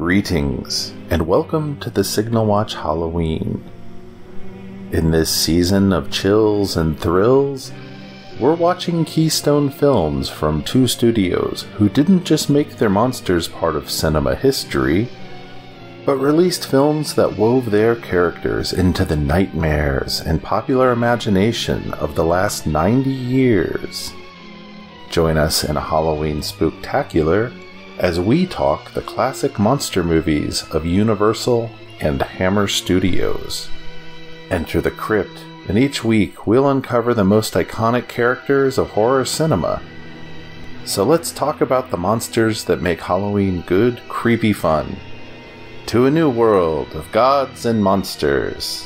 Greetings, and welcome to the Signal Watch Halloween. In this season of chills and thrills, we're watching Keystone Films from two studios who didn't just make their monsters part of cinema history, but released films that wove their characters into the nightmares and popular imagination of the last 90 years. Join us in a Halloween spooktacular as we talk the classic monster movies of Universal and Hammer Studios. Enter the crypt, and each week we'll uncover the most iconic characters of horror cinema. So let's talk about the monsters that make Halloween good, creepy fun. To a new world of gods and monsters.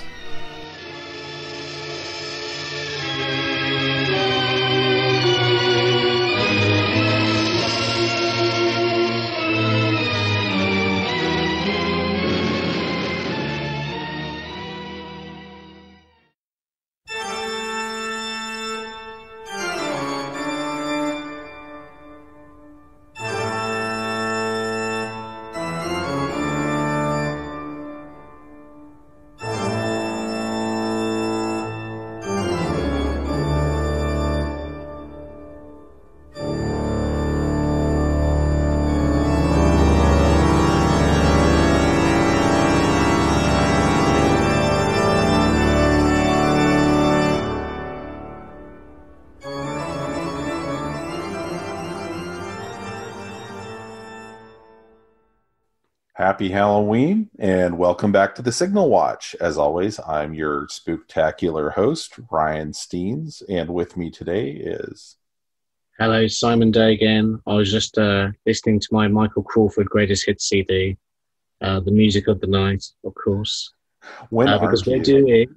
Happy Halloween, and welcome back to the Signal Watch. As always, I'm your spooktacular host, Ryan Steens, and with me today is... Hello, Simon Day again. I was just listening to my Michael Crawford Greatest Hits CD, the music of the night, of course. When because we're doing...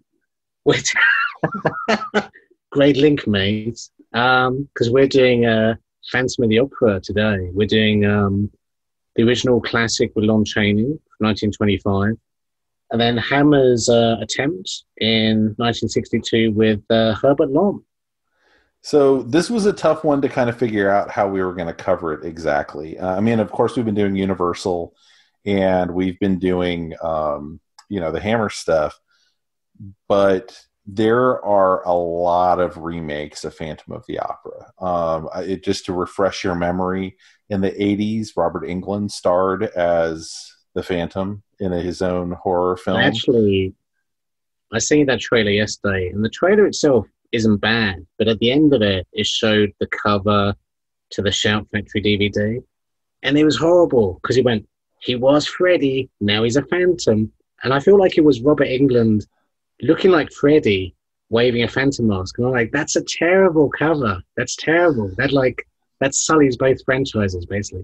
Great link, mate. Because we're doing Phantom of the Opera today. We're doing... the original classic with Lon Chaney from 1925, and then Hammer's attempt in 1962 with Herbert Lom. So this was a tough one to kind of figure out how we were going to cover it exactly. Of course, we've been doing Universal, and we've been doing, the Hammer stuff, but there are a lot of remakes of Phantom of the Opera. Just to refresh your memory, in the 80s, Robert Englund starred as the Phantom in his own horror film. Actually, I seen that trailer yesterday, and the trailer itself isn't bad, but at the end of it, it showed the cover to the Shout Factory DVD, and it was horrible, because he was Freddy, now he's a Phantom, and I feel like it was Robert Englund looking like Freddy, waving a Phantom mask, and I'm like, that's a terrible cover, that's terrible, that sullies both franchises, basically.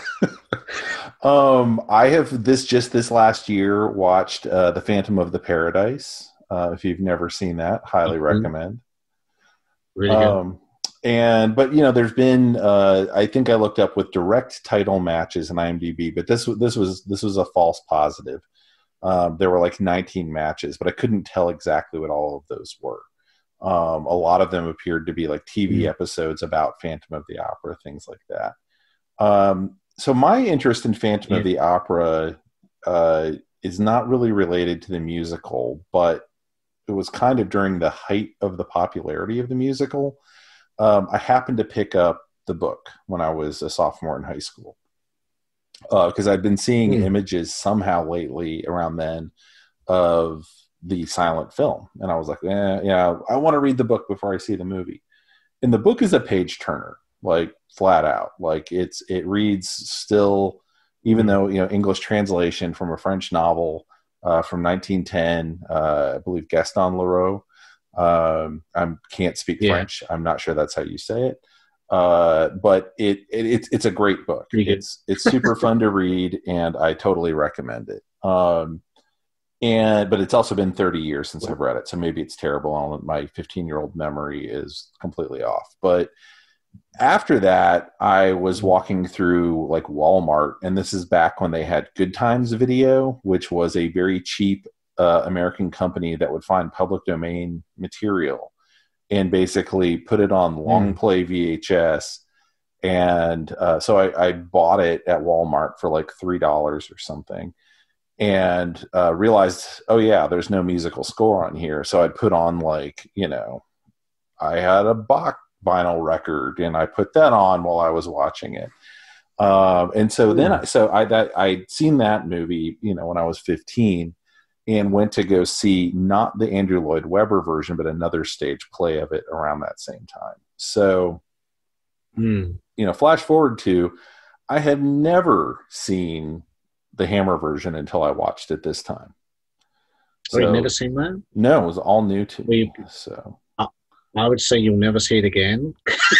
I have this last year watched The Phantom of the Paradise. If you've never seen that, highly recommend. Really good. But there's been I think I looked up with direct title matches in IMDb, but this was a false positive. There were like 19 matches, but I couldn't tell exactly what all of those were. A lot of them appeared to be like TV episodes about Phantom of the Opera, things like that. So my interest in Phantom of the Opera is not really related to the musical, but it was kind of during the height of the popularity of the musical. I happened to pick up the book when I was a sophomore in high school, because I'd been seeing images somehow lately around then of the silent film, and I was like, I want to read the book before I see the movie. And the book is a page turner, like flat out. Like it reads still, even though English translation from a French novel from 1910, I believe Gaston Leroux. I can't speak French. I'm not sure that's how you say it, but it's a great book. It's super fun to read, and I totally recommend it. But it's also been 30 years since I've read it, so maybe it's terrible and my 15-year-old memory is completely off. But after that, I was walking through like Walmart, and this is back when they had Good Times Video, which was a very cheap American company that would find public domain material and basically put it on long play VHS And so I bought it at Walmart for like $3 or something, and realized, oh yeah, there's no musical score on here. So I put on like, I had a Bach vinyl record, and I put that on while I was watching it. And so then I'd seen that movie, when I was 15, and went to go see not the Andrew Lloyd Webber version, but another stage play of it around that same time. So, flash forward to, I had never seen the Hammer version until I watched it this time. So, you've never seen that? No, it was all new to me. So I would say you'll never see it again.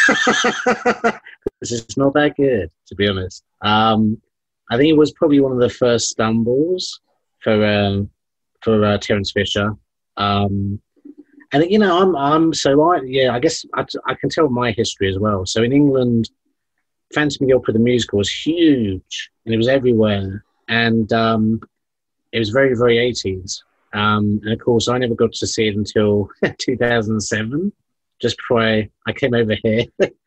It's not that good, to be honest. I think it was probably one of the first stumbles for Terence Fisher. And I guess I can tell my history as well. So in England, Phantom of the Opera the musical was huge, and it was everywhere, and it was very, very 80s. And of course, I never got to see it until 2007, just before I came over here.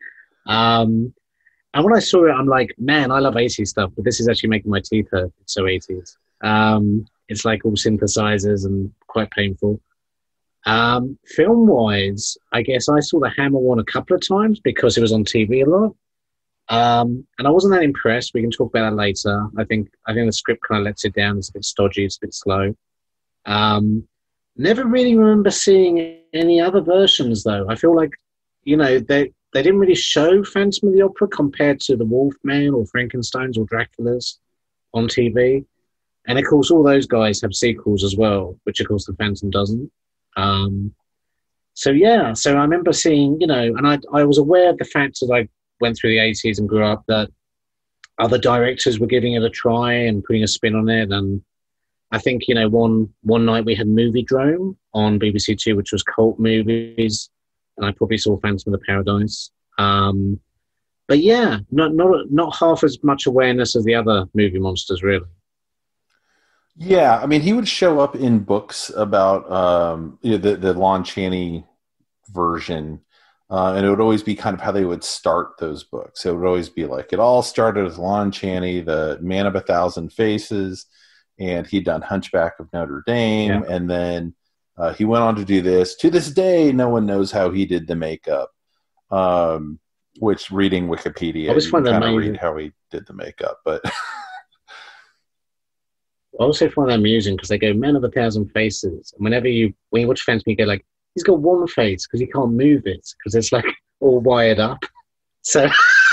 And when I saw it, I'm like, man, I love 80s stuff, but this is actually making my teeth hurt. It's so 80s. It's like all synthesizers and quite painful. Film-wise, I guess I saw the Hammer one a couple of times because it was on TV a lot. And I wasn't that impressed. We can talk about that later. I think the script kind of lets it down. It's a bit stodgy. It's a bit slow. Never really remember seeing any other versions, though. I feel like, they didn't really show Phantom of the Opera compared to the Wolfman or Frankenstein's or Dracula's on TV. And, of course, all those guys have sequels as well, which, of course, the Phantom doesn't. So I remember seeing, and I was aware of the fact that I went through the 80s and grew up that other directors were giving it a try and putting a spin on it. And I think, one night we had Movie Drome on BBC Two, which was cult movies, and I probably saw Phantom of the Paradise. But yeah, not half as much awareness as the other movie monsters, really. Yeah, I mean, he would show up in books about the Lon Chaney version, and it would always be kind of how they would start those books. It would always be like, it all started with Lon Chaney, the Man of a Thousand Faces, and he'd done Hunchback of Notre Dame, and then he went on to do this. To this day, no one knows how he did the makeup, which, reading Wikipedia, you can kind of read how he did the makeup, but... I also find that amusing because they go Man of a Thousand Faces, and when you watch Phantom, you go like, he's got one face because he can't move it because it's like all wired up. So,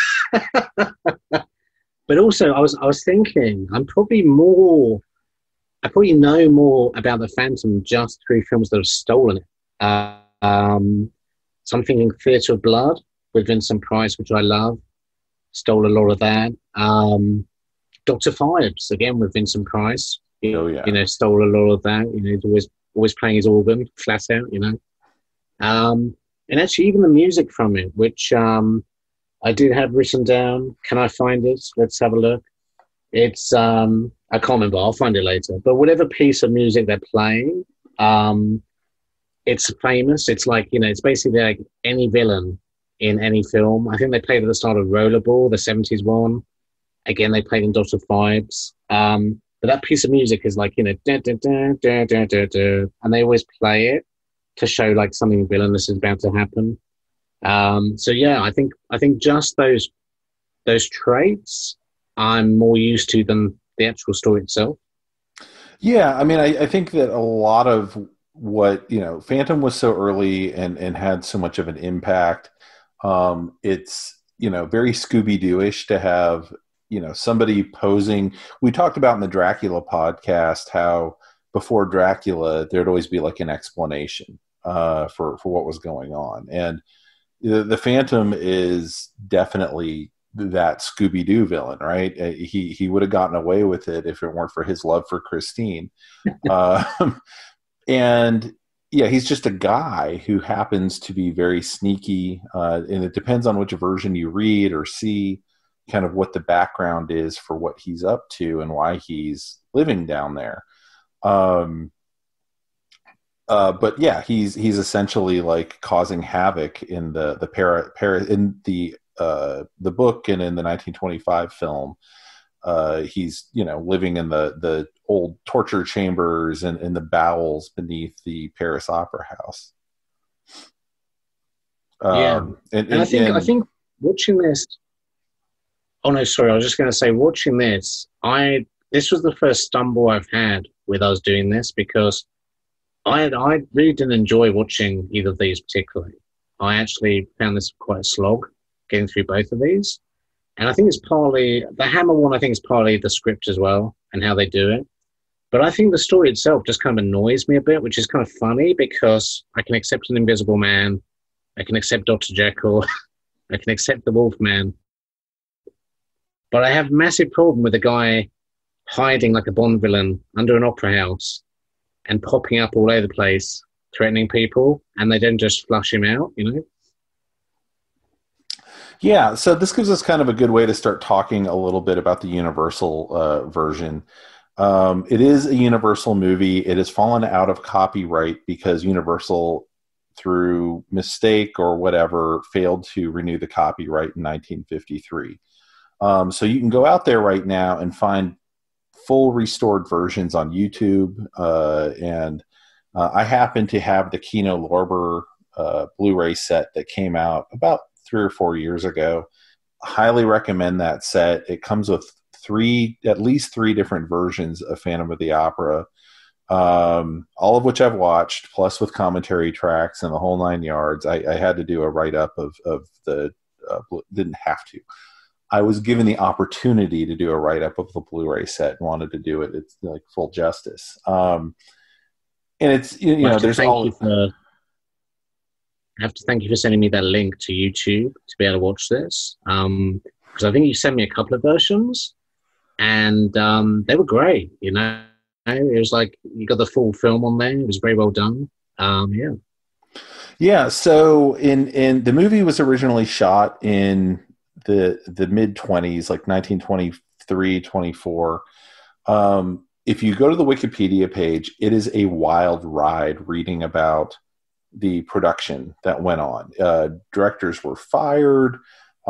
but also I was thinking I probably know more about the Phantom just through films that have stolen it. So I'm thinking Theatre of Blood with Vincent Price, which I love, stole a lot of that. Dr. Phibes, again with Vincent Price, stole a lot of that. He's always playing his organ flat out, And actually, even the music from it, which I did have written down. Can I find it? Let's have a look. It's, I can't remember. I'll find it later. But whatever piece of music they're playing, it's famous. It's like, it's basically like any villain in any film. I think they played at the start of Rollerball, the 70s one. Again, they played in Dr. Phibes. But that piece of music is like, da, da, da, da, da, da, da, and they always play it to show like something villainous is about to happen. So yeah, I think just those traits I'm more used to than the actual story itself. Yeah, I mean, I think that a lot of what, Phantom was so early and had so much of an impact. It's, very Scooby-Doo-ish to have, somebody posing. We talked about in the Dracula podcast how before Dracula, there'd always be like an explanation for what was going on. And the Phantom is definitely that Scooby-Doo villain, right? He would have gotten away with it if it weren't for his love for Christine. And yeah, he's just a guy who happens to be very sneaky. And it depends on which version you read or see, kind of what the background is for what he's up to and why he's living down there. But yeah, he's essentially like causing havoc in the the book and in the 1925 film, he's, living in the old torture chambers and in the bowels beneath the Paris Opera House. And I think watching this. Oh no, sorry. I was just going to say, watching this, this was the first stumble I've had with us doing this, because I really didn't enjoy watching either of these particularly. I actually found this quite a slog getting through both of these, and I think it's partly the Hammer one. I think it's partly the script as well and how they do it. But I think the story itself just kind of annoys me a bit, which is kind of funny because I can accept an Invisible Man, I can accept Dr. Jekyll, I can accept the Wolfman. But I have a massive problem with a guy hiding like a Bond villain under an opera house and popping up all over the place, threatening people, and they don't just flush him out, Yeah, so this gives us kind of a good way to start talking a little bit about the Universal version. It is a Universal movie. It has fallen out of copyright because Universal, through mistake or whatever, failed to renew the copyright in 1953. So you can go out there right now and find full restored versions on YouTube. And I happen to have the Kino Lorber Blu-ray set that came out about 3 or 4 years ago. Highly recommend that set. It comes with at least three different versions of Phantom of the Opera, all of which I've watched, plus with commentary tracks and the whole 9 yards. I had to do a write-up of the didn't have to. I was given the opportunity to do a write-up of the Blu-ray set and wanted to do it. It's like full justice. And it's, there's all... I have to thank you for sending me that link to YouTube to be able to watch this. Because I think you sent me a couple of versions, and they were great, It was like you got the full film on there. It was very well done. Yeah, so in the movie was originally shot in the mid-20s, like 1923, 24. If you go to the Wikipedia page, it is a wild ride reading about the production that went on. Directors were fired.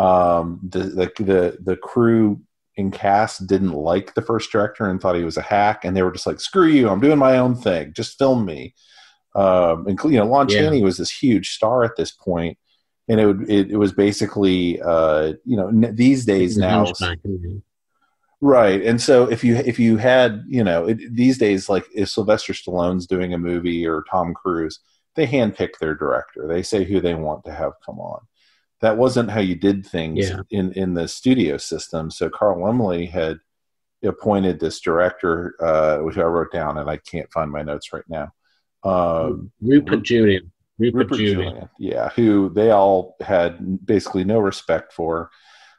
The crew and cast didn't like the first director and thought he was a hack, and they were just like, "Screw you! I'm doing my own thing. Just film me." Lon Chaney was this huge star at this point, and it was basically these days now. Right. And so if you had, these days, like if Sylvester Stallone's doing a movie or Tom Cruise, they handpick their director. They say who they want to have come on. That wasn't how you did things in the studio system. So Carl Laemmle had appointed this director, which I wrote down, and I can't find my notes right now. Rupert Julian. Yeah, who they all had basically no respect for.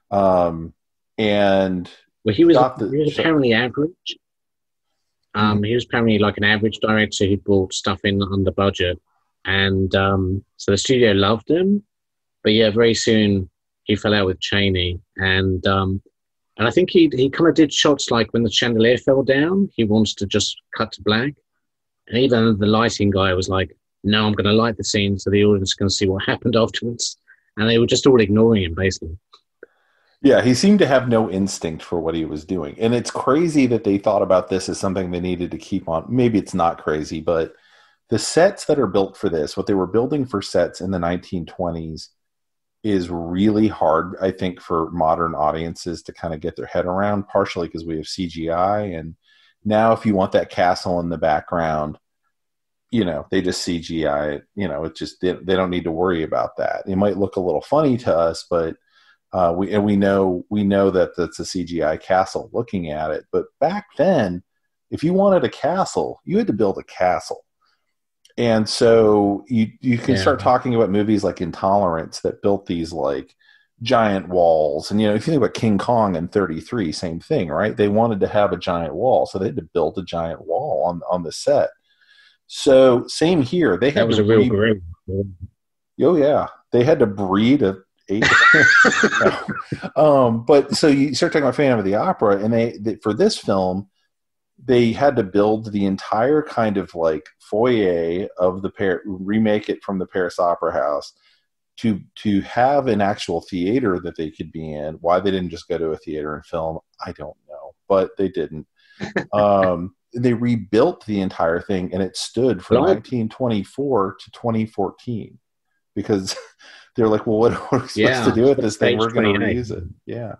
And he was apparently average. He was apparently like an average director who brought stuff in under budget. And so the studio loved him. But yeah, very soon he fell out with Chaney. And I think he kind of did shots like when the chandelier fell down, he wants to just cut to black. And even the lighting guy was like, no, I'm going to light the scene so the audience can see what happened afterwards. And they were just all ignoring him, basically. Yeah, he seemed to have no instinct for what he was doing. And it's crazy that they thought about this as something they needed to keep on. Maybe it's not crazy, but the sets that are built for this, what they were building for sets in the 1920s, is really hard, I think, for modern audiences to kind of get their head around, partially because we have CGI. And now if you want that castle in the background, they just CGI it. It's just, they don't need to worry about that. It might look a little funny to us, but we know that that's a CGI castle looking at it. But back then, if you wanted a castle, you had to build a castle. And so you can start talking about movies like Intolerance that built these like giant walls. And, if you think about King Kong in 33, same thing, right? They wanted to have a giant wall. So they had to build a giant wall on the set. So same here. They had a real great. Oh yeah. They had to breed a but so you start talking about Phantom of the Opera, and they for this film, they had to build the entire kind of like foyer of remake it from the Paris Opera House to have an actual theater that they could be in. Why they didn't just go to a theater and film, I don't know, but they didn't. They rebuilt the entire thing, and it stood from 1924 to 2014 because they're like, well, what are we supposed to do with this thing? We're going to reuse it. Yeah.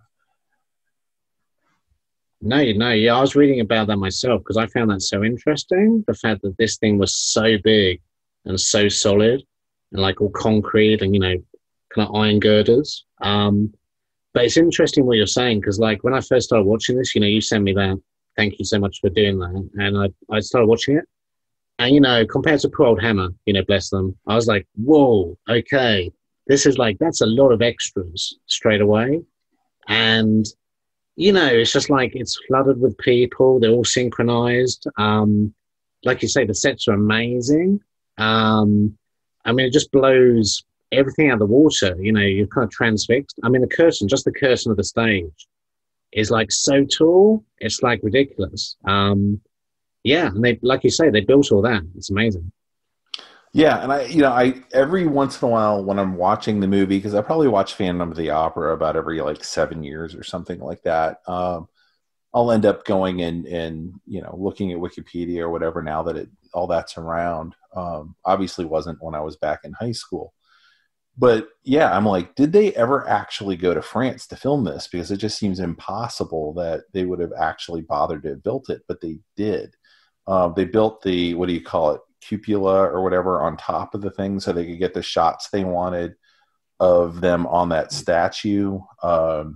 No, yeah, I was reading about that myself because I found that so interesting. The fact that this thing was so big and so solid and like all concrete and, kind of iron girders. But it's interesting what you're saying because like when I first started watching this, you sent me that. Thank you so much for doing that. And I started watching it. And, compared to poor old Hammer, bless them, I was like, whoa, okay. This is like, that's a lot of extras straight away. And, it's just like it's flooded with people. They're all synchronized. Like you say, the sets are amazing. It just blows everything out of the water. You're kind of transfixed. The curtain of the stage is like so tall. It's like ridiculous. And they, like you say, they built all that. It's amazing. Yeah, and I every once in a while when I'm watching the movie, because I probably watch Phantom of the Opera about every 7 years or something like that, I'll end up going and looking at Wikipedia or whatever now that all that's around. Obviously wasn't when I was back in high school. But yeah, I'm like, did they ever actually go to France to film this? Because it just seems impossible that they would have actually bothered to have built it, but they did. They built the, what do you call it, cupula or whatever on top of the thing so they could get the shots they wanted of them on that statue. And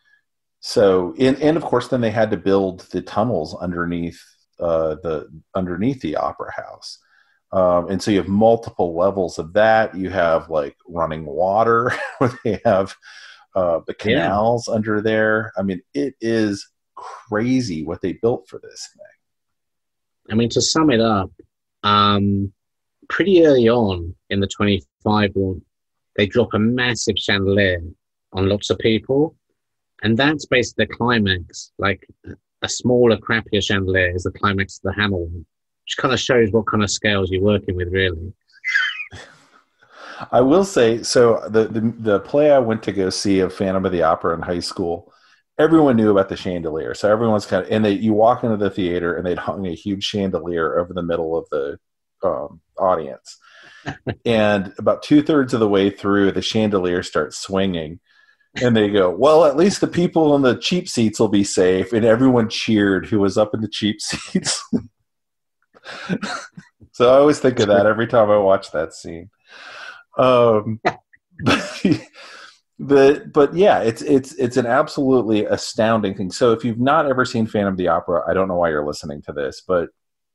of course, then they had to build the tunnels underneath the opera house. And so you have multiple levels of that. You have like running water where they have the canals under there. It is crazy what they built for this thing. To sum it up, pretty early on in the 25 one, they drop a massive chandelier on lots of people. And that's basically the climax. Like a smaller, crappier chandelier is the climax of the Hammer one, which kind of shows what kind of scales you're working with, really. I will say, so the play I went to go see of Phantom of the Opera in high school, everyone knew about the chandelier. So everyone's you walk into the theater and they'd hung a huge chandelier over the middle of the audience. And about 2/3 of the way through, the chandelier starts swinging. And they go, well, at least the people in the cheap seats will be safe. And everyone cheered who was up in the cheap seats. So I always think of that every time I watch that scene. But yeah, it's an absolutely astounding thing. So if you've not ever seen Phantom of the Opera, I don't know why you're listening to this, but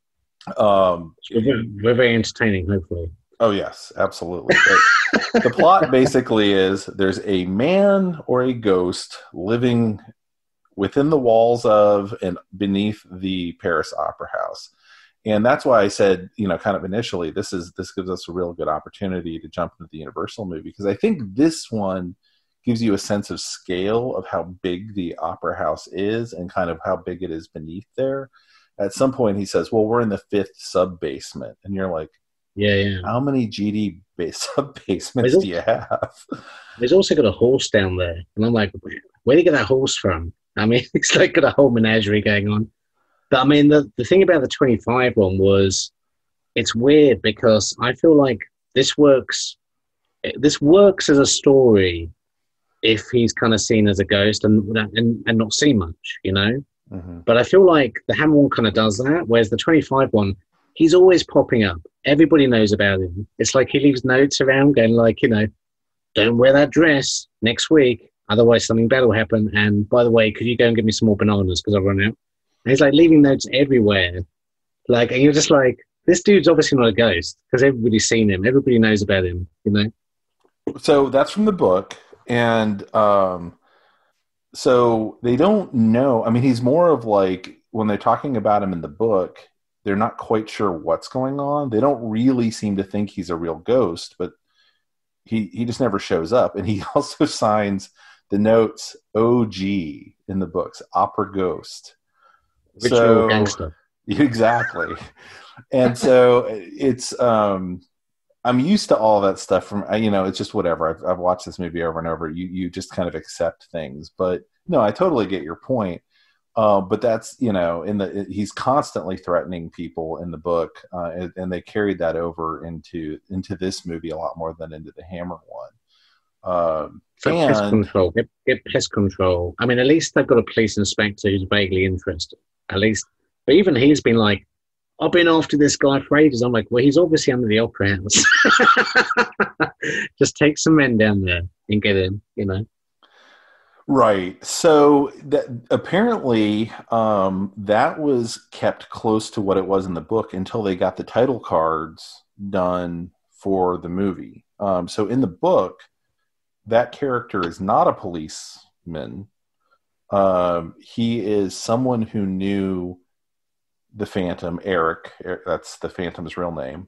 we're very entertaining, hopefully. Oh yes, absolutely. The plot basically is there's a man or a ghost living within the walls of and beneath the Paris Opera House. And that's why I said, kind of initially, this gives us a real good opportunity to jump into the Universal movie, because I think this one gives you a sense of scale of how big the Opera House is and kind of how big it is beneath there. At some point he says, well, we're in the 5th sub-basement. And you're like, yeah. How many GD sub-basements do you have? There's also got a horse down there. And I'm like, where do you get that horse from? It's like got a whole menagerie going on. But the thing about the 25 one was, it's weird because I feel like this works as a story if he's kind of seen as a ghost and not seen much, Mm-hmm. But I feel like the Hammer one kind of does that, whereas the 25 one, he's always popping up. Everybody knows about him. It's like he leaves notes around going like, don't wear that dress next week, otherwise something bad will happen. And by the way, could you go and give me some more bananas because I've run out? And he's like leaving notes everywhere. And you're just like, this dude's obviously not a ghost because everybody's seen him. Everybody knows about him, So that's from the book. And so they don't know. He's more of like, when they're talking about him in the book, they're not quite sure what's going on. They don't really seem to think he's a real ghost, but he just never shows up. And he also signs the notes OG in the books, Opera Ghost. Ritual gangster. Exactly. And so it's I'm used to all that stuff from, it's just whatever. I've watched this movie over and over. You just kind of accept things, but no, I totally get your point. But that's, he's constantly threatening people in the book, and they carried that over into this movie a lot more than into the Hammer one. It's like pest And control. Get pest control. I mean, at least they've got a police inspector who's vaguely interested. At least, but even he's been like, I've been after this guy for ages. I'm like, well, he's obviously under the opera house. Just take some men down there and get him, Right. So that apparently that was kept close to what it was in the book until they got the title cards done for the movie. So in the book, that character is not a policeman. He is someone who knew the Phantom, Eric. That's the Phantom's real name.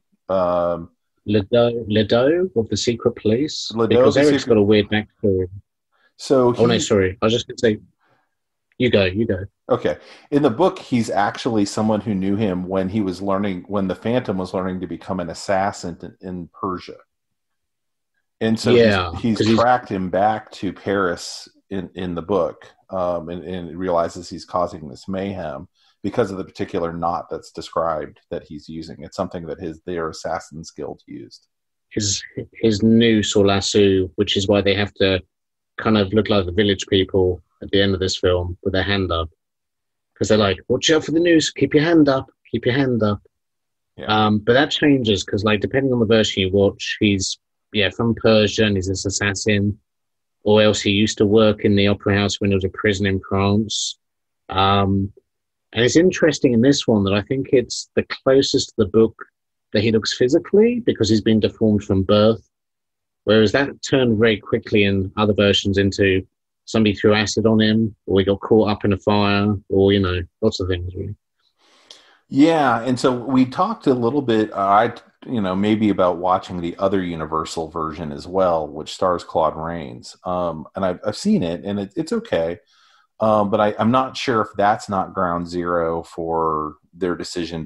Ledo of the secret police, Ledo, because Eric's got a weird backstory. So no, sorry. I was just going to say, you go. Okay. In the book, he's actually someone who knew him when the Phantom was learning to become an assassin in Persia. And so he's tracked him back to Paris in the book, and realizes he's causing this mayhem because of the particular knot that's described that he's using. It's something that their Assassin's Guild used. His noose or lasso, which is why they have to kind of look like the village people at the end of this film with their hand up, because they're like, watch out for the noose, keep your hand up. Yeah. But that changes because, like, depending on the version you watch, he's from Persia and he's this assassin, or else he used to work in the opera house when there was a prison in France. And it's interesting in this one that I think it's the closest to the book that he looks physically, because he's been deformed from birth. Whereas that turned very quickly in other versions into somebody threw acid on him, or he got caught up in a fire, or, lots of things, really. Yeah, and so we talked a little bit, maybe about watching the other Universal version as well, which stars Claude Rains. And I've seen it, and it's okay. But I'm not sure if that's not ground zero for their decision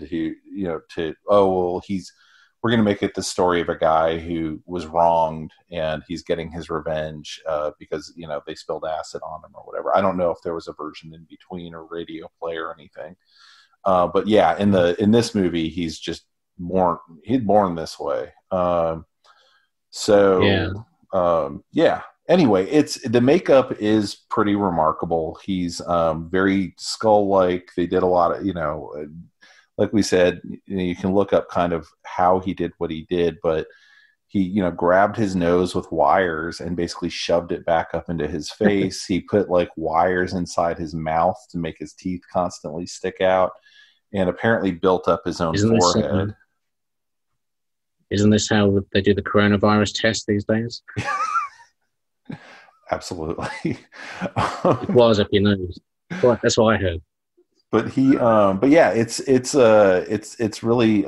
we're going to make it the story of a guy who was wronged and he's getting his revenge because, they spilled acid on him or whatever. I don't know if there was a version in between or radio play or anything. But yeah, in this movie, he's just born this way. Anyway, the makeup is pretty remarkable. He's very skull-like. They did a lot of, like we said, you can look up kind of how he did what he did, but he, grabbed his nose with wires and basically shoved it back up into his face. He put like wires inside his mouth to make his teeth constantly stick out, and apparently built up his own forehead. Isn't this how they do the coronavirus test these days? Absolutely. It was up your nose. That's what I heard. But it's really,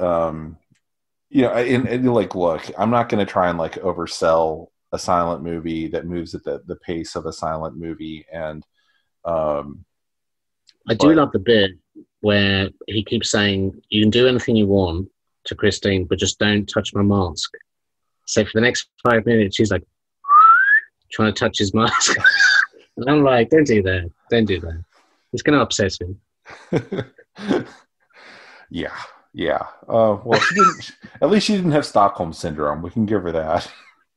and like, look, I'm not going to try and like oversell a silent movie that moves at the pace of a silent movie. And, I do love the bit where he keeps saying, you can do anything you want to Christine, but just don't touch my mask. So for the next 5 minutes, she's like trying to touch his mask. And I'm like, don't do that. It's going to upset him. Yeah. Well, she didn't. At least she didn't have Stockholm syndrome. We can give her that.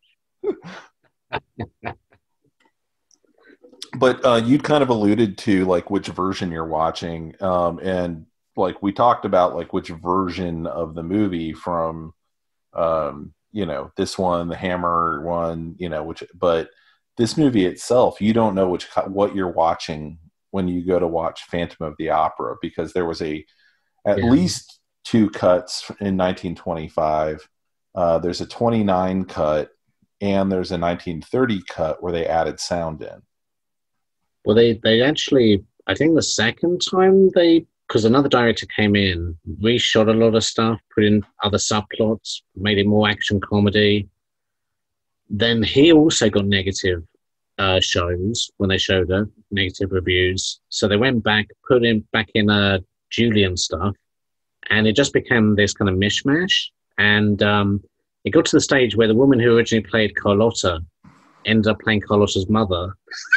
But you'd kind of alluded to like which version you're watching, and like we talked about like which version of the movie from, this one, the Hammer one, but this movie itself, you don't know what you're watching when you go to watch Phantom of the Opera, because there was at least 2 cuts in 1925. There's a 29 cut, and there's a 1930 cut where they added sound in. Well, they actually, I think the second time because another director came in, reshot a lot of stuff, put in other subplots, made it more action comedy. Then he also got negative shows when they showed it, negative reviews. So they went back, put him back in Julian stuff, and it just became this kind of mishmash. And it got to the stage where the woman who originally played Carlotta ended up playing Carlotta's mother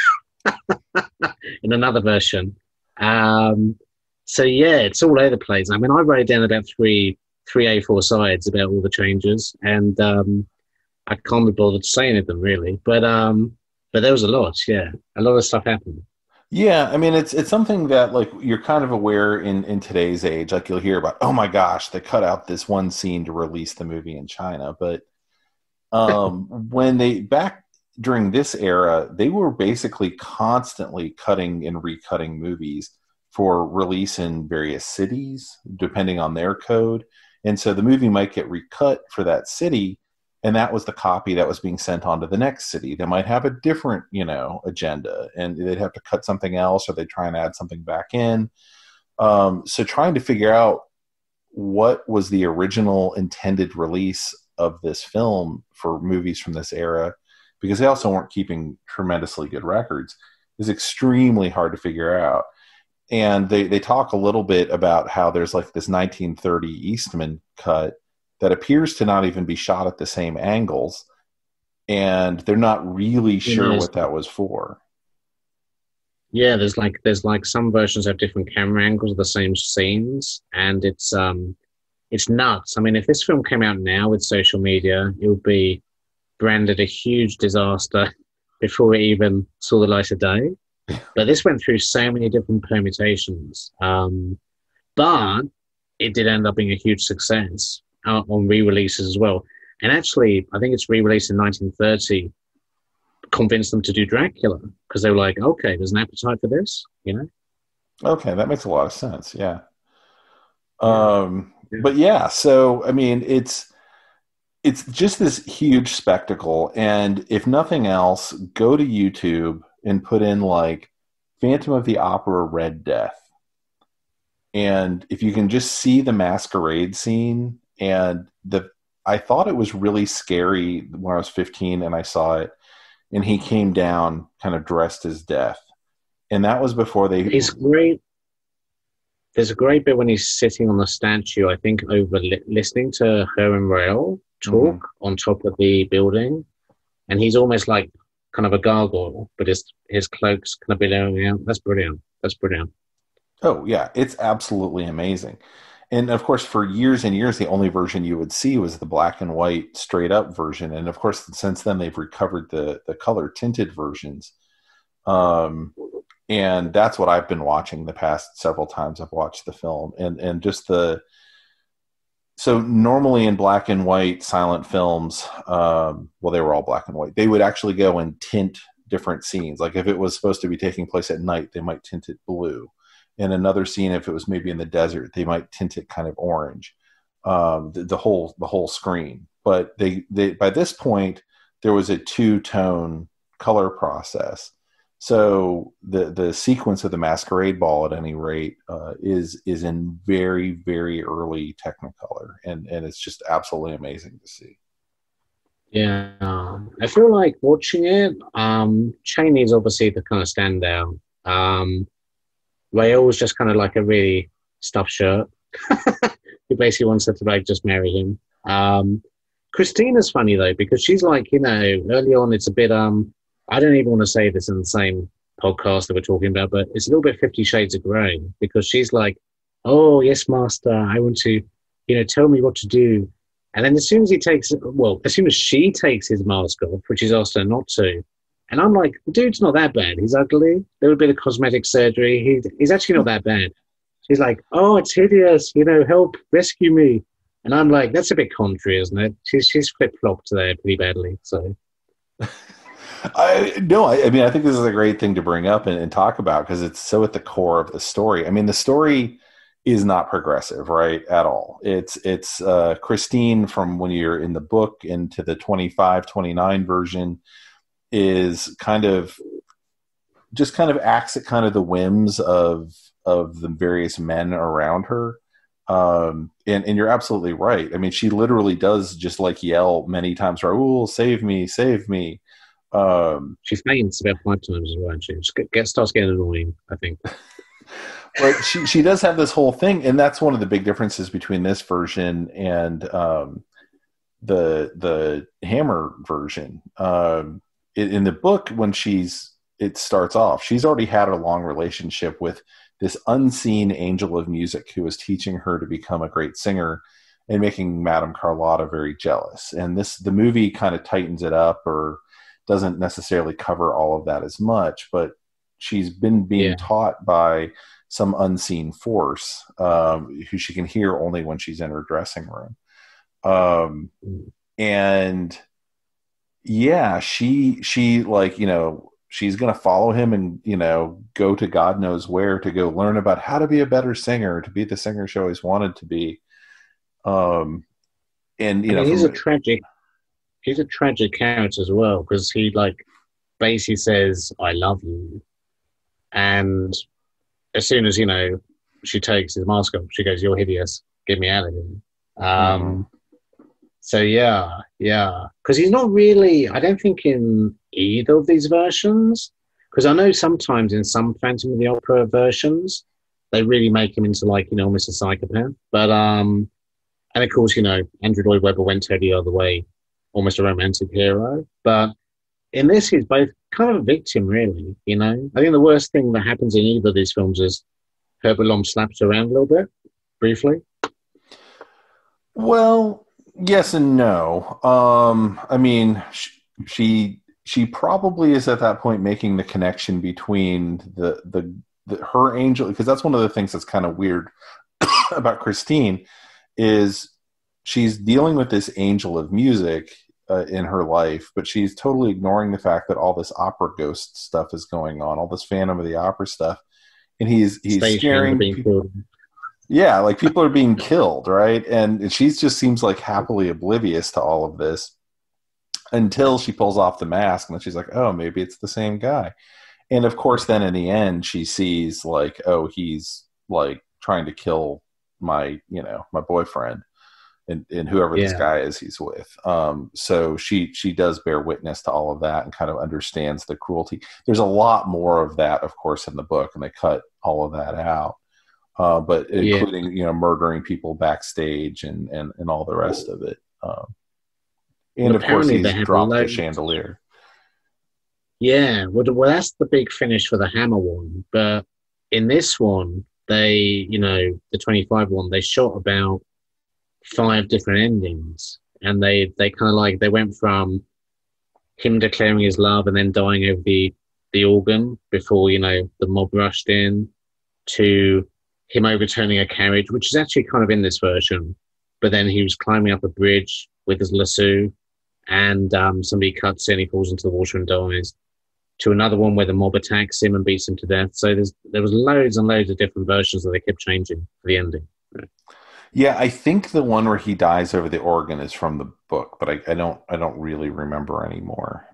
in another version. So yeah, it's all over the place. I mean, I wrote down about three A4 sides about all the changes, and I can't be bothered to say any of them really. But there was a lot. Yeah, a lot of stuff happened. Yeah, I mean it's something that like you're kind of aware in today's age. Like you'll hear about, oh my gosh, they cut out this one scene to release the movie in China. But when they back during this era, they were basically constantly cutting and recutting movies for release in various cities, depending on their code. And so the movie might get recut for that city, and that was the copy that was being sent on to the next city. They might have a different, agenda, and they'd have to cut something else, or they try and add something back in. So trying to figure out what was the original intended release of this film for movies from this era, because they also weren't keeping tremendously good records, is extremely hard to figure out. And they talk a little bit about how there's like this 1930 Eastman cut that appears to not even be shot at the same angles, and they're not really sure what that was for. Yeah, there's like some versions have different camera angles of the same scenes, and it's nuts. I mean, if this film came out now with social media, it would be branded a huge disaster before it even saw the light of day. But this went through so many different permutations. But it did end up being a huge success on re-releases as well. And actually, I think it's re-released in 1930, convinced them to do Dracula, because they were like, okay, there's an appetite for this, Okay, that makes a lot of sense, yeah. But yeah, so, I mean, it's just this huge spectacle, and if nothing else, go to YouTube and put in like Phantom of the Opera Red Death. And if you can just see the masquerade scene, and I thought it was really scary when I was 15 and I saw it, and he came down kind of dressed as death. And that was before they... It's great. There's a great bit when he's sitting on the statue, I think, listening to her and Rael talk on top of the building. And he's almost like kind of a gargoyle, but his cloak's kind of billowing out. That's brilliant. Oh, yeah. It's absolutely amazing. And, of course, for years and years, the only version you would see was the black and white straight-up version. And, of course, since then, they've recovered the color-tinted versions. And that's what I've been watching the past several times I've watched the film. And just so normally in black and white silent films, they were all black and white. They would actually go and tint different scenes. Like if it was supposed to be taking place at night, they might tint it blue. In another scene, if it was maybe in the desert, they might tint it kind of orange, the whole screen. But they by this point, there was a 2-tone color process. So the sequence of the Masquerade Ball, at any rate, is in very, very early Technicolor, and it's just absolutely amazing to see. Yeah, I feel like watching it. Cheney's obviously the kind of standout. Rael was just kind of like a really stuffed shirt. He basically wants her to like just marry him. Christina's funny though, because she's like, early on it's a bit I don't even want to say this in the same podcast that we're talking about, but it's a little bit 50 Shades of Grey, because she's like, oh, yes, master, I want to, tell me what to do. And then as soon as she takes his mask off, which he's asked her not to, and I'm like, the dude's not that bad. He's ugly. A little bit of cosmetic surgery. He's actually not that bad. She's like, oh, it's hideous. Help, rescue me. And I'm like, that's a bit contrary, isn't it? She's flip-flopped there pretty badly, so... I think this is a great thing to bring up and talk about, because it's so at the core of the story. I mean, the story is not progressive, right, at all. It's Christine, from when you're in the book into the 25, 29 version, is kind of acts at kind of the whims of the various men around her. And you're absolutely right. I mean, she literally does just like yell many times, Raoul, save me, save me. She faints about 5 times as well. She starts getting annoying, I think. But she does have this whole thing, and that's one of the big differences between this version and the Hammer version. In the book, when it starts off, she's already had a long relationship with this unseen angel of music who was teaching her to become a great singer and making Madame Carlotta very jealous. And the movie kind of tightens it up, or doesn't necessarily cover all of that as much, but she's been being taught by some unseen force, who she can hear only when she's in her dressing room. And yeah, she like, she's going to follow him and, go to God knows where to go learn about how to be a better singer, to be the singer she always wanted to be. And, he's a tragic character as well, because he like basically says, I love you. And as soon as, she takes his mask off, she goes, you're hideous. Get me out of here. So yeah. Because he's not really, I don't think in either of these versions, because I know sometimes in some Phantom of the Opera versions, they really make him into like, almost a psychopath. But, and of course, Andrew Lloyd Webber went totally the other way, almost a romantic hero. But in this, he's both kind of a victim, really, I think the worst thing that happens in either of these films is Herbert Lom slaps her around a little bit, briefly. Well, yes and no. I mean, she probably is at that point making the connection between her angel, because that's one of the things that's kind of weird about Christine, is she's dealing with this angel of music in her life, but she's totally ignoring the fact that all this opera ghost stuff is going on, all this Phantom of the Opera stuff, and he's scaring people. Yeah, like people are being killed, right? And she just seems like happily oblivious to all of this until she pulls off the mask, and then she's like, oh, maybe it's the same guy. And of course, then in the end, she sees like, oh, he's like trying to kill my boyfriend and whoever this guy is he's with. So she does bear witness to all of that and kind of understands the cruelty. There's a lot more of that, of course, in the book, and they cut all of that out. But including, murdering people backstage and all the rest of it. And of course, he's dropped the chandelier. Yeah, well, that's the big finish for the Hammer one. But in this one, they, the 25 one, they shot about 5 different endings. And they kind of like, they went from him declaring his love and then dying over the organ before, the mob rushed in, to him overturning a carriage, which is actually kind of in this version. But then he was climbing up a bridge with his lasso, and somebody cuts in, he falls into the water and dies, to another one where the mob attacks him and beats him to death. So there was loads and loads of different versions that they kept changing for the ending. Right. Yeah, I think the one where he dies over the organ is from the book, but I don't really remember anymore.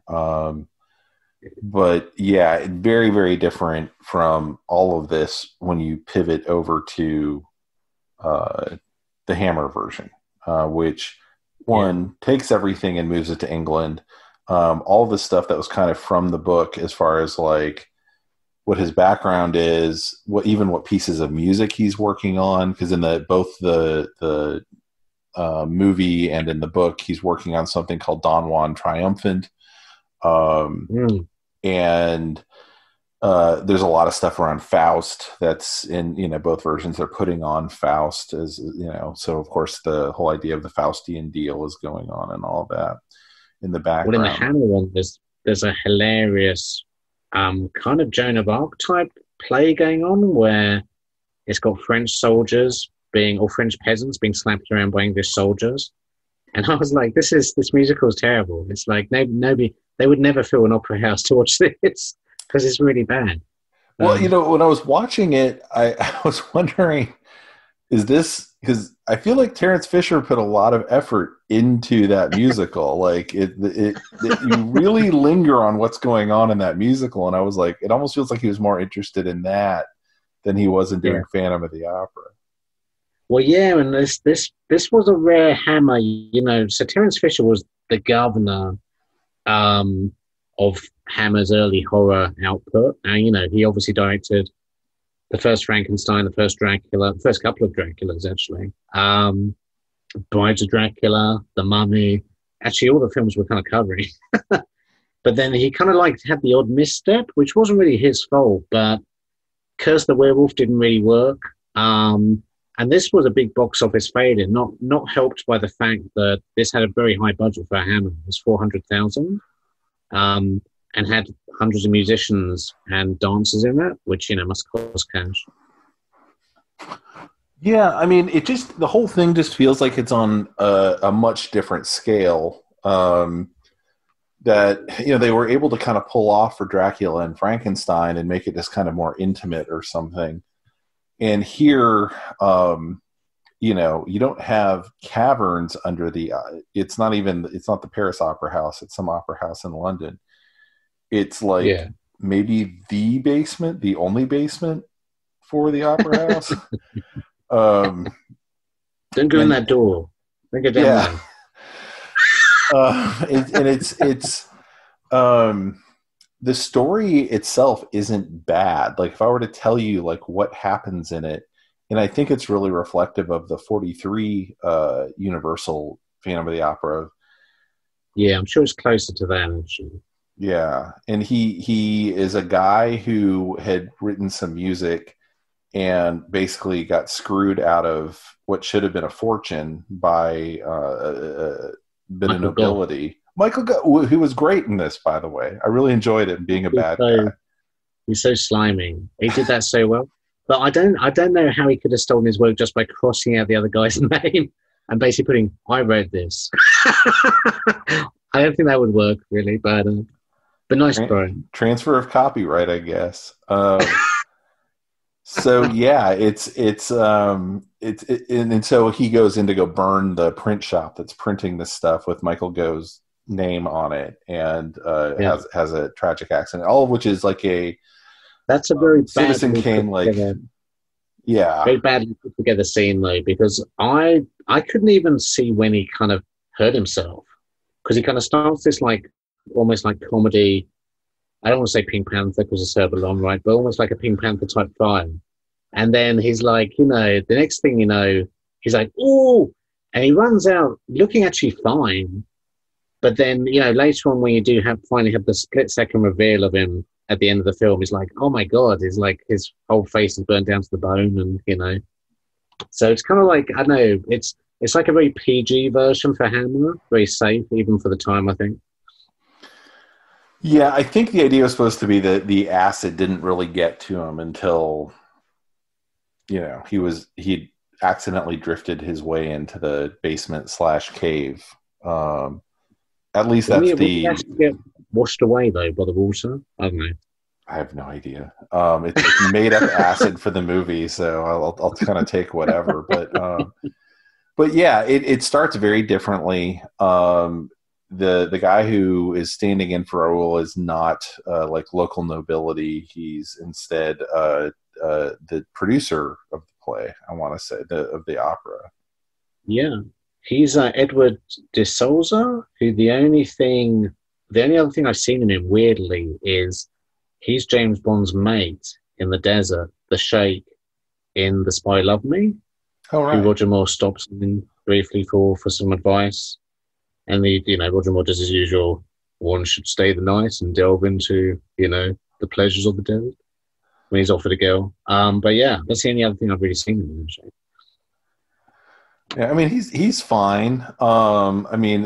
But yeah, very, very different from all of this when you pivot over to the Hammer version, which takes everything and moves it to England. All the stuff that was kind of from the book, as far as like what his background is, what pieces of music he's working on, because in both the movie and in the book, he's working on something called Don Juan Triumphant. And there's a lot of stuff around Faust that's in both versions. They're putting on Faust, as so of course the whole idea of the Faustian deal is going on and all that in the background. Well, in the Hammer one, there's a hilarious kind of Joan of Arc type play going on, where it's got French soldiers or French peasants being slapped around by English soldiers. And I was like, this musical is terrible. It's like nobody, they would never fill an opera house to watch this, because it's really bad. Well, when I was watching it, I was wondering, is this, because I feel like Terrence Fisher put a lot of effort into that musical. Like you really linger on what's going on in that musical. And I was like, it almost feels like he was more interested in that than he was in doing Phantom of the Opera. Well, yeah, and this was a rare Hammer, So Terrence Fisher was the governor of Hammer's early horror output. And, he obviously directed the first Frankenstein, the first Dracula, the first couple of Draculas, actually. Brides of Dracula, The Mummy. Actually, all the films were kind of covering. But then he kind of like had the odd misstep, which wasn't really his fault, but Curse the Werewolf didn't really work. And this was a big box office failure, not helped by the fact that this had a very high budget for a Hammer. It was 400,000, and had hundreds of musicians and dancers in it, which must cost cash. Yeah, I mean, the whole thing just feels like it's on a much different scale. That they were able to kind of pull off for Dracula and Frankenstein and make it just kind of more intimate or something. And here, you don't have caverns under the. It's not the Paris Opera House. It's some opera house in London. It's like maybe the basement, the only basement for the opera house. Don't go in that door. Don't go down there. And it's the story itself isn't bad. Like, if I were to tell you like what happens in it, and I think it's really reflective of the 43 Universal Phantom of the Opera. Yeah, I'm sure it's closer to that actually. Yeah, and he is a guy who had written some music and basically got screwed out of what should have been a fortune by a bit of nobility. Michael, who was great in this, by the way. I really enjoyed it, being a bad guy. He's so slimy. He did that so well. But I don't know how he could have stolen his work just by crossing out the other guy's name and basically putting, "I wrote this." I don't think that would work really, but nice try. Transfer of copyright, I guess. So yeah, and so he goes in to go burn the print shop that's printing this stuff with Michael Go's name on it, and has a tragic accident. All of which is like that's a very Citizen Kane, like very badly put together scene though, because I couldn't even see when he kind of hurt himself, because he kind of starts this like almost like comedy. I don't want to say Pink Panther because it's Herbert Long, right? But almost like a Pink Panther type vibe. And then he's like, the next thing you know, he's like, "Oh," and he runs out looking actually fine. But then, later on when you do finally have the split second reveal of him at the end of the film, he's like, "Oh my God," he's like, his whole face is burnt down to the bone, and So it's kind of like, I don't know, it's like a very PG version for Hammer, very safe, even for the time, I think. Yeah, I think the idea was supposed to be that the acid didn't really get to him until, he accidentally drifted his way into the basement / cave. At least that's Would he actually get washed away though by the water? I don't know. I have no idea. It's made up acid for the movie, so I'll kind of take whatever. But yeah, it starts very differently. The guy who is standing in for Raoul is not like local nobility. He's instead the producer of the play, I want to say, of the opera. Yeah. He's Edward de Souza, who the only other thing I've seen him in weirdly is he's James Bond's mate in the desert, the Sheikh in The Spy Loved Me. Oh, right. Who Roger Moore stops him briefly for some advice. And Roger Moore does his usual, one should stay the night and delve into, the pleasures of the desert when he's offered a girl. But yeah, that's the only other thing I've really seen him in, actually. Yeah, I mean, he's fine. I mean,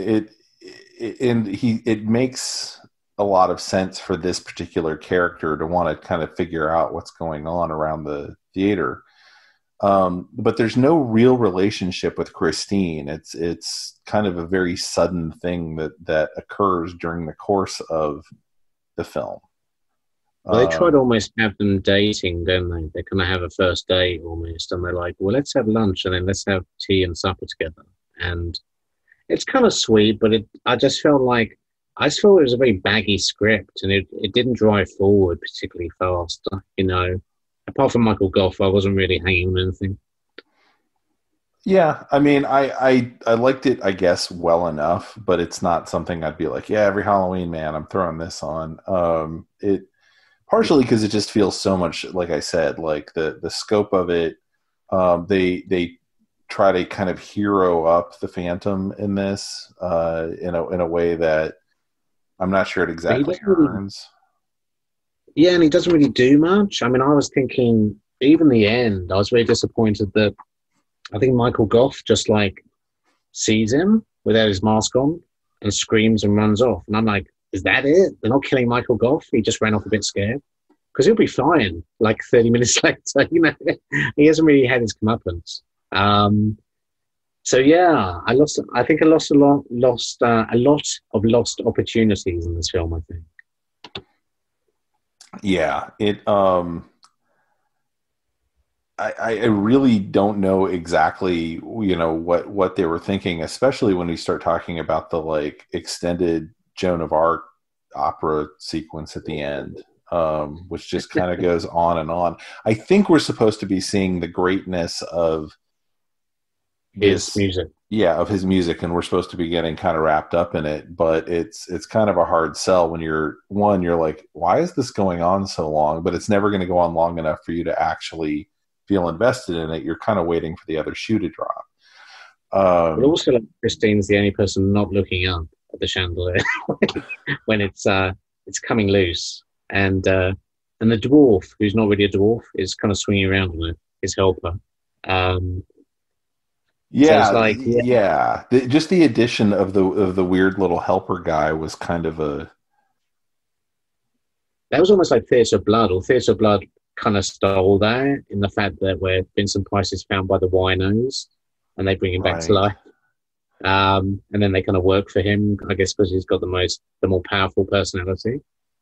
it makes a lot of sense for this particular character to want to kind of figure out what's going on around the theater. But there's no real relationship with Christine. It's kind of a very sudden thing that occurs during the course of the film. Well, they try to almost have them dating, don't they? They kind of have a first date almost, and they're like, "Well, let's have lunch and then let's have tea and supper together." And it's kind of sweet, but I just felt it was a very baggy script, and it didn't drive forward particularly fast. Apart from Michael Gough, I wasn't really hanging on anything. Yeah, I mean, I liked it, I guess, well enough, but it's not something I'd be like, yeah, every Halloween, man, I'm throwing this on. It partially because it just feels so much, like I said, like the scope of it. They try to kind of hero up the Phantom in this in a way that I'm not sure it exactly earns. Yeah, and he doesn't really do much. I mean, I was thinking, even the end, I was very disappointed that I think Michael Gough just like sees him without his mask on and screams and runs off. And I'm like, is that it? They're not killing Michael Gough? He just ran off a bit scared? Because he'll be fine like 30 minutes later. You know, he hasn't really had his comeuppance. So yeah, I think I lost a lot of lost opportunities in this film, I think. Yeah, it. I really don't know exactly, what they were thinking, especially when we start talking about the like extended Joan of Arc opera sequence at the end, which just kind of goes on and on. I think we're supposed to be seeing the greatness of his music. Yeah, of his music, and we're supposed to be getting kind of wrapped up in it, but it's kind of a hard sell when you're like, why is this going on so long? But it's never going to go on long enough for you to actually feel invested in it. You're kind of waiting for the other shoe to drop. But also, like, Christine's the only person not looking up at the chandelier when it's coming loose, and the dwarf, who's not really a dwarf, is kind of swinging around on it. His helper. Yeah, so just the addition of the weird little helper guy was kind of that was almost like Theatre of Blood, or Theatre of Blood kind of stole that in the fact that where Vincent Price is found by the winos and they bring him back to life. And then they kind of work for him, I guess, because he's got the more powerful personality.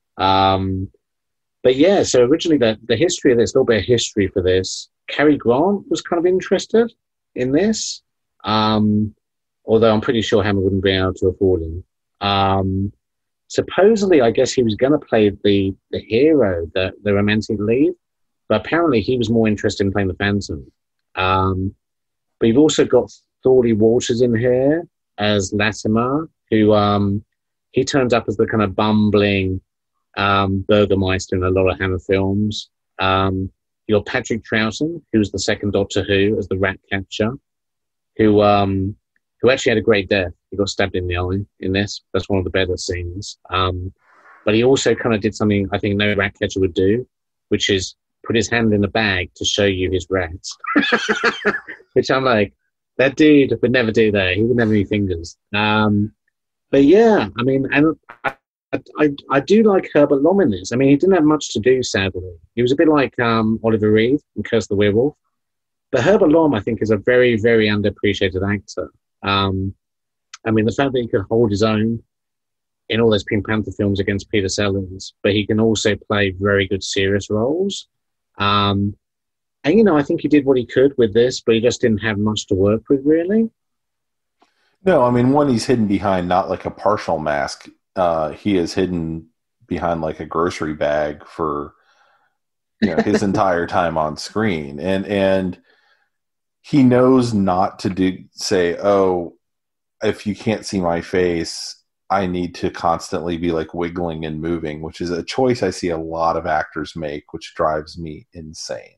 But yeah, so originally the history of this, a little bit of history for this. Cary Grant was kind of interested in this, although I'm pretty sure Hammer wouldn't be able to afford him. Supposedly, I guess he was going to play the hero, the romantic lead, but apparently he was more interested in playing the Phantom. But you've also got Thorley Waters in here as Latimer, who he turns up as the kind of bumbling Burgermeister in a lot of Hammer films. You got Patrick Troughton, who's the second Doctor Who, as the rat catcher, who actually had a great death. He got stabbed in the eye in this. That's one of the better scenes. But he also kind of did something I think no rat catcher would do, which is put his hand in a bag to show you his rats. Which I'm like, that dude would never do that. He wouldn't have any fingers. But yeah, I mean, and I do like Herbert Lom in this. I mean, he didn't have much to do, sadly. He was a bit like Oliver Reed in Curse the Werewolf. But Herbert Lom, I think, is a very, very underappreciated actor. I mean, the fact that he could hold his own in all those Pink Panther films against Peter Sellers, but he can also play very good serious roles. And, I think he did what he could with this, but he just didn't have much to work with, really. No, I mean, one, he's hidden behind not like a partial mask. He is hidden behind like a grocery bag for his entire time on screen, and he knows not to say, oh, if you can't see my face, I need to constantly be like wiggling and moving, which is a choice I see a lot of actors make, which drives me insane.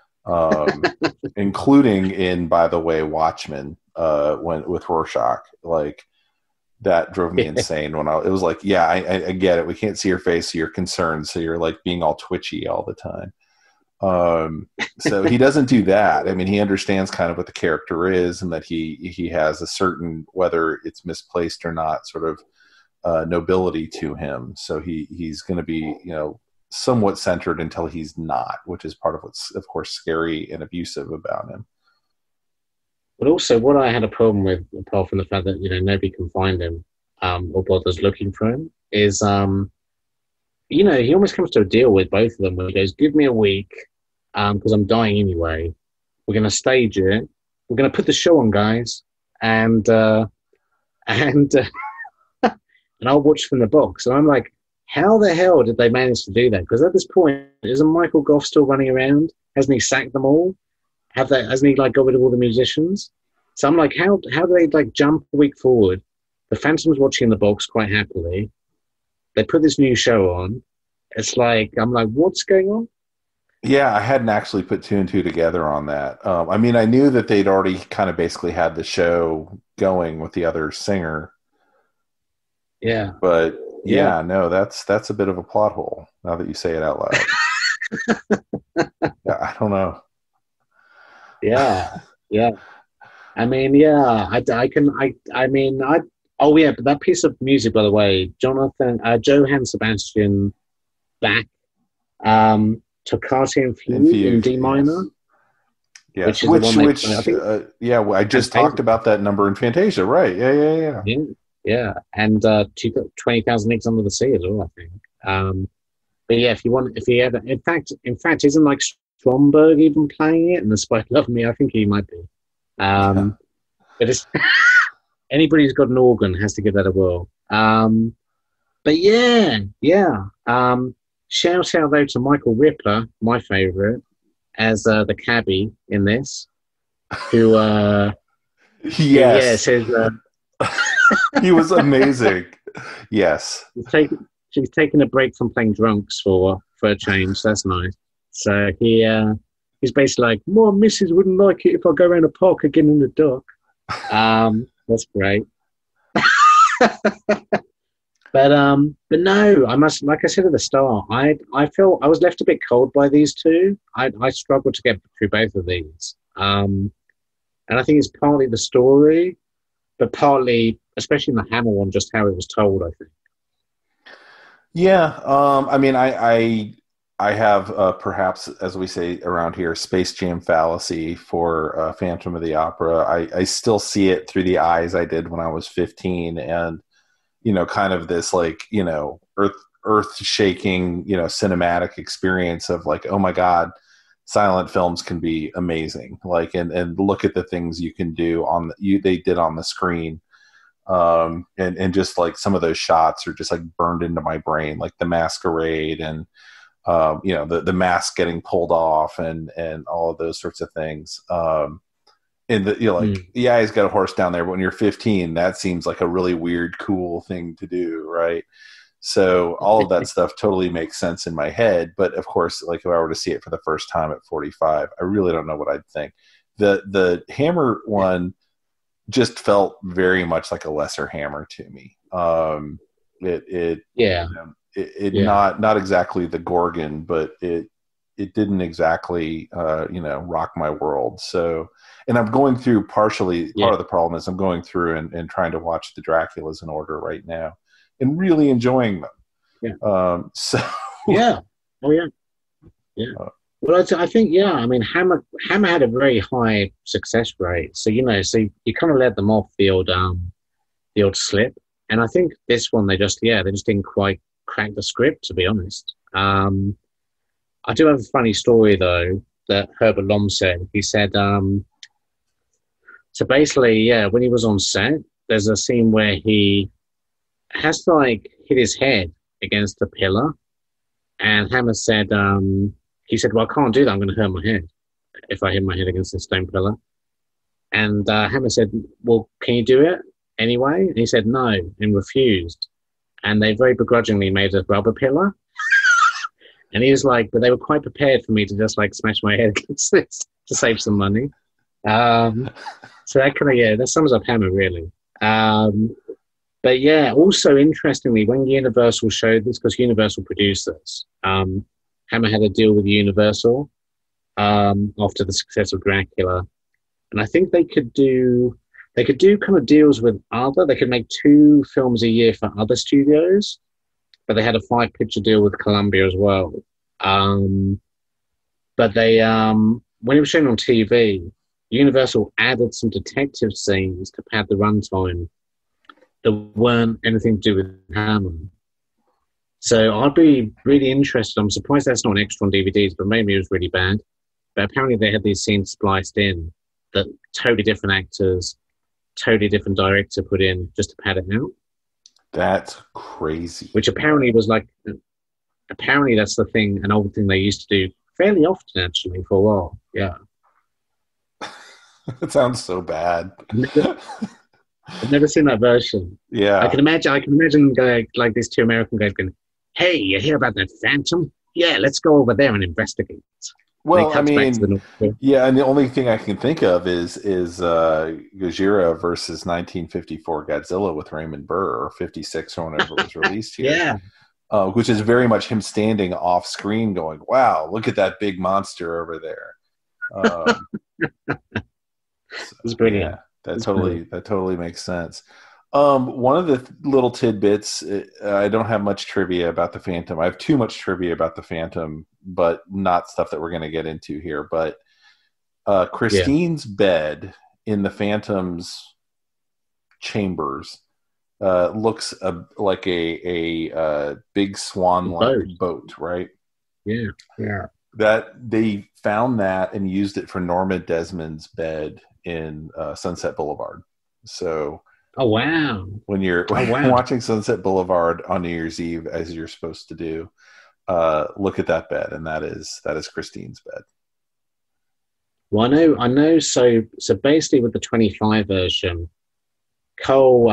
Including in, by the way, Watchmen, with Rorschach, like that drove me insane when it was like, yeah, I get it. We can't see your face, so you're concerned. So you're like being all twitchy all the time. So he doesn't do that. I mean, he understands kind of what the character is, and that he has a certain, whether it's misplaced or not, sort of nobility to him. So he's going to be, somewhat centered until he's not, which is part of what's, of course, scary and abusive about him. But also, what I had a problem with, apart from the fact that nobody can find him or bothers looking for him, is he almost comes to a deal with both of them where he goes, "Give me a week, because I'm dying anyway. We're going to stage it. We're going to put the show on, guys, and and I'll watch from the box." And I'm like, how the hell did they manage to do that? Because at this point, isn't Michael Gough still running around? Hasn't he sacked them all? Hasn't he got rid of all the musicians? So I'm like, how do they jump a week forward? The Phantom's watching in the box quite happily. They put this new show on. It's like, I'm like, what's going on? Yeah, I hadn't actually put two and two together on that. I mean, I knew that they'd already kind of basically had the show going with the other singer, Yeah, but yeah, yeah, no, that's a bit of a plot hole now that you say it out loud. Yeah, I don't know. yeah, yeah. I mean, yeah, I can, I mean, oh yeah, but that piece of music, by the way, Johann Sebastian Bach, Toccata and Fugue in Infused, D minor, yes, yes. which is the one they play. I Which, think yeah, well, I just talked Fantasia. about that number in Fantasia, right? Yeah, yeah, yeah. Yeah, yeah, and 20,000 Leagues Under the Sea as well, I think. But yeah, if you ever, in fact, isn't like Stromberg even playing it? And the Spy Love Me, I think he might be. Yeah. But it's anybody who's got an organ has to give that a whirl. But yeah, yeah. Shout out though to Michael Rippler, my favourite, as the cabbie in this, who yeah Yes, says he was amazing. Yes. she's taking a break from playing drunks for a change. That's nice. So he's basically like, "More missus wouldn't like it if I go around the park again in the dark." That's great. But no, I must, like I said at the start, I felt I was left a bit cold by these two. I struggled to get through both of these, and I think it's partly the story, but partly, especially in the Hammer one, just how it was told. I think. Yeah. I mean, I have perhaps, as we say around here, Space Jam fallacy for Phantom of the Opera. I still see it through the eyes I did when I was 15, and kind of this like earth shaking cinematic experience of like, oh my god, silent films can be amazing. Like, and look at the things you can do they did on the screen. And just like some of those shots are just like burned into my brain, like the masquerade and the mask getting pulled off and all of those sorts of things. And yeah, he's got a horse down there, but when you're 15, that seems like a really weird, cool thing to do, right? So all of that stuff totally makes sense in my head. But of course, like if I were to see it for the first time at 45, I really don't know what I'd think. The Hammer one just felt very much like a lesser Hammer to me. Yeah, yeah, Not exactly the Gorgon, but it didn't exactly rock my world. So, and I'm going through part of the problem is I'm going through and trying to watch the Draculas in order right now and really enjoying them. yeah, So yeah. Oh yeah, yeah. Well, I think yeah. I mean, Hammer had a very high success rate, so so you kind of let them off the old slip. And I think this one they just didn't quite crack the script, to be honest. I do have a funny story though that Herbert Lom said. He said, so basically, yeah, when he was on set, there's a scene where he has to like hit his head against a pillar, and Hammer said, he said, "Well, I can't do that. I'm going to hurt my head if I hit my head against this stone pillar." And Hammer said, "Well, can you do it anyway?" And he said no and refused. And they very begrudgingly made a rubber pillar. And he was like, but they were quite prepared for me to just like smash my head against this to save some money. So that kind of, that sums up Hammer really. But yeah, also interestingly, when Universal showed this, because Universal produced this, Hammer had a deal with Universal after the success of Dracula. And I think they could do kind of deals with they could make 2 films a year for other studios, but they had a 5-picture deal with Columbia as well. But they, when it was shown on TV, Universal added some detective scenes to pad the runtime that weren't anything to do with Hammer. So I'd be really interested. I'm surprised that's not an extra on DVDs, but maybe it was really bad. But apparently they had these scenes spliced in that totally different actors, totally different director put in just to pad it out. that's crazy. Which apparently that's the thing, an old thing they used to do fairly often actually for a while. Yeah. It sounds so bad. I've never seen that version. Yeah. I can imagine going like these 2 American guys going, "Hey, you hear about that Phantom? yeah, let's go over there and investigate. And it Well, I cuts back to the mean, North Pole. yeah, and the only thing I can think of is Gojira versus 1954 Godzilla with Raymond Burr, or 56 or whenever it was released here, Yeah, which is very much him standing off screen, going, "Wow, look at that big monster over there." Um, so, it's yeah, brilliant. It's brilliant. that totally makes sense. One of the little tidbits, I don't have much trivia about the Phantom. I have too much trivia about the Phantom, but not stuff that we're going to get into here. But Yeah, Christine's bed in the Phantom's chambers looks like a big the swan-like boat. boat, right? Yeah, yeah. That they found that and used it for Norma Desmond's bed in Sunset Boulevard. So Oh wow. when you're Oh wow. watching Sunset Boulevard on New Year's Eve, as you're supposed to do, look at that bed, and that is Christine's bed. Well, I know. So basically, with the 25 version, Cole,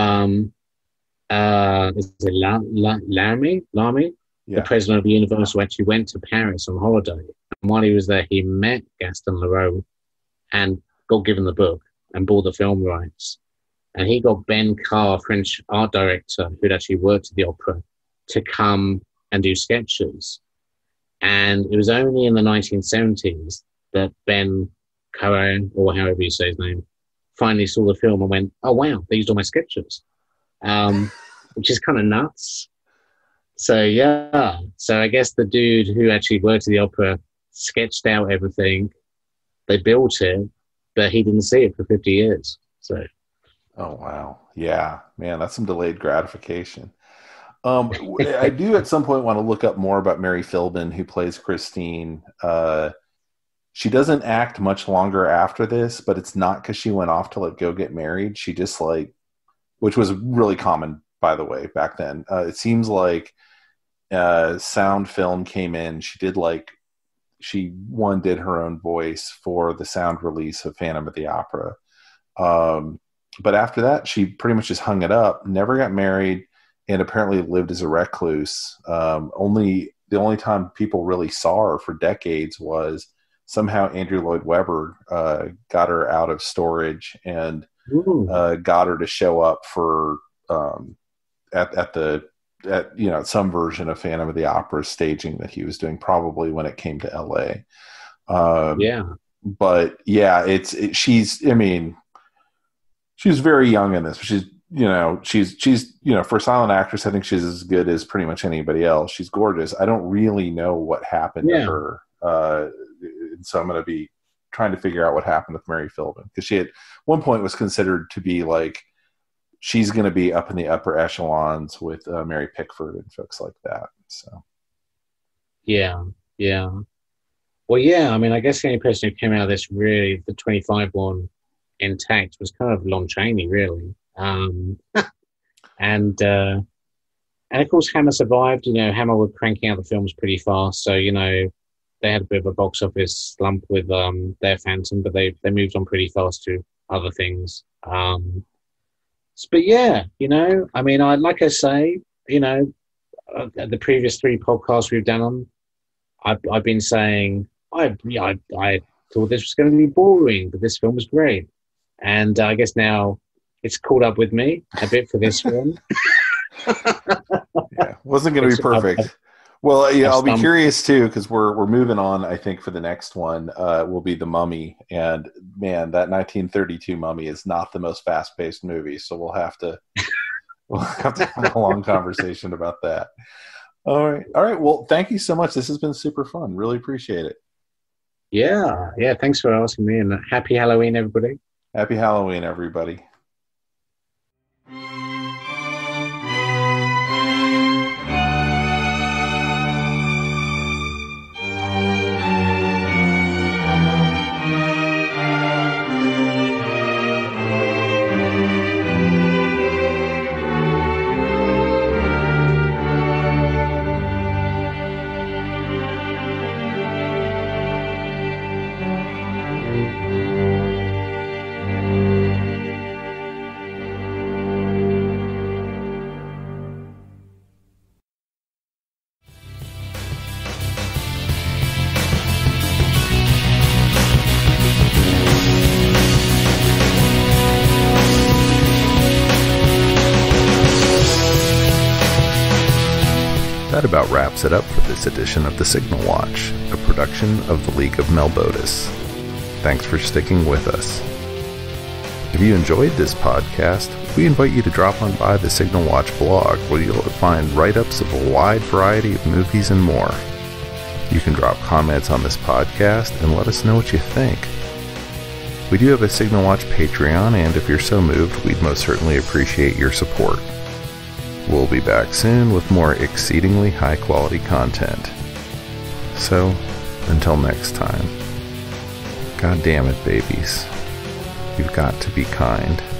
is it Lamy, the Yeah. president of Universal, actually went to Paris on holiday. And while he was there, he met Gaston Leroux and got given the book and bought the film rights. And he got Ben Carr, French art director, who'd actually worked at the opera, to come and do sketches. And it was only in the 1970s that Ben Carr, or however you say his name, finally saw the film and went, "Oh wow, they used all my sketches," which is kind of nuts. So yeah, so I guess the dude who actually worked at the opera sketched out everything. They built it, but he didn't see it for 50 years. So Oh wow. Yeah, man, that's some delayed gratification. I do at some point want to look up more about Mary Philbin, who plays Christine. She doesn't act much longer after this, but it's not because she went off to go get married. She just which was really common, by the way, back then. It seems like sound film came in. She did did her own voice for the sound release of Phantom of the Opera. But after that, she pretty much just hung it up, never got married, and apparently lived as a recluse. The only time people really saw her for decades was somehow Andrew Lloyd Webber got her out of storage and got her to show up for at some version of Phantom of the Opera staging that he was doing, probably when it came to LA. yeah, But yeah, she's very young in this. She's for a silent actress, I think she's as good as pretty much anybody else. She's gorgeous. I don't really know what happened to her. And so I'm going to be trying to figure out what happened with Mary Philbin, because she at one point was considered to be she's going to be up in the upper echelons with Mary Pickford and folks like that. So yeah, yeah. Well, yeah. I mean, I guess the only person who came out of this really, the 25 one, intact was kind of Lon Chaney, really. And of course, Hammer survived. Hammer were cranking out the films pretty fast, so they had a bit of a box office slump with their Phantom, but they moved on pretty fast to other things. But yeah, I mean, like I say, the previous 3 podcasts we've done on, I've been saying I thought this was going to be boring, but this film was great, and I guess now it's caught up with me a bit for this one. Yeah, wasn't going to be perfect. Well, yeah, I'll be curious too, because we're moving on. I think for the next one will be The Mummy, and man, that 1932 Mummy is not the most fast-paced movie, so we'll have to have a long conversation about that. All right. Well, thank you so much. This has been super fun. Really appreciate it. Yeah. Thanks for asking me, and happy Halloween, everybody. Happy Halloween, everybody. That about wraps it up for this edition of The Signal Watch, a production of the League of Melbotus. Thanks for sticking with us. If you enjoyed this podcast, we invite you to drop on by the Signal Watch blog, where you'll find write-ups of a wide variety of movies and more. You can drop comments on this podcast and let us know what you think. We do have a Signal Watch Patreon, and if you're so moved, we'd most certainly appreciate your support. We'll be back soon with more exceedingly high-quality content. So, until next time, God damn it, babies. You've got to be kind.